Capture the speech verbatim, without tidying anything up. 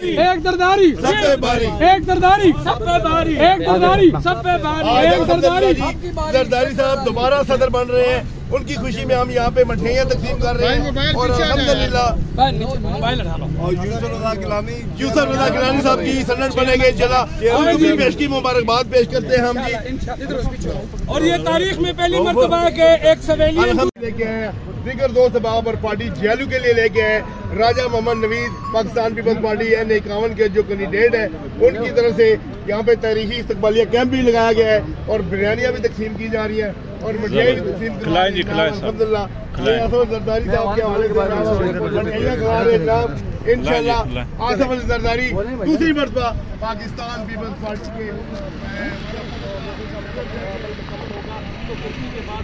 एक दरदारी सब पे भारी, एक दरदारी सब पे भारी, एक दरदारी सब पे भारी, एक दरदारी। जरदारी साहब दोबारा सदर बन रहे हैं, उनकी खुशी में हम यहाँ पे मठियाँ तकसीम कर रहे हैं और अल्हम्दुलिल्लाह और यूसुफ रज़ा गिलानी यूसुफ रज़ा गिलानी साहब की सनद बनेंगे जला, उनको भी पेश की मुबारकबाद पेश करते हैं हम जी। और ये तारीख में पहली मर्तबा के एक सवेली लेके आए दिगर दो सबाब और पार्टी जेलू के लिए लेके आए राजा मोहम्मद नवीद पाकिस्तान पीपल्स पार्टी एन इक्यावन के जो कैंडिडेट है उनकी तरफ से यहाँ पे तारीखी इस्तकबालिया कैंप भी लगाया गया है और बिरयानियाँ भी तकसीम की जा रही है और मिठाई भी तकसीम की जा रही है। अल्हम्दुलिल्लाह जरदारी साहब के हवाले से खिला रहे जनाब इंशाल्लाह आसफ अली जरदारी दूसरी मरतबा पाकिस्तान पीपल्स पार्टी के